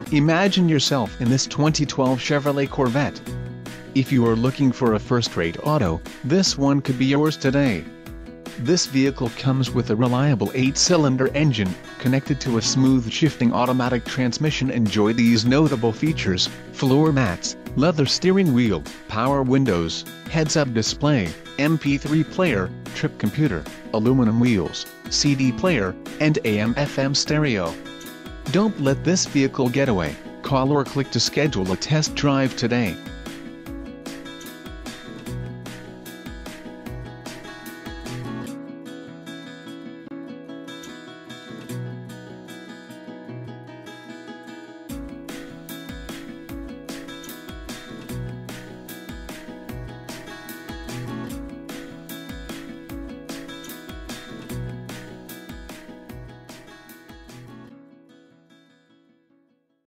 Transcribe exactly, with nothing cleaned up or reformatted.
Imagine yourself in this twenty twelve Chevrolet Corvette. If you are looking for a first-rate auto, this one could be yours today. This vehicle comes with a reliable eight-cylinder engine, connected to a smooth shifting automatic transmission. Enjoy these notable features: floor mats, leather steering wheel, power windows, heads-up display, M P three player, trip computer, aluminum wheels, C D player, and A M F M stereo. Don't let this vehicle get away. Call or click to schedule a test drive today.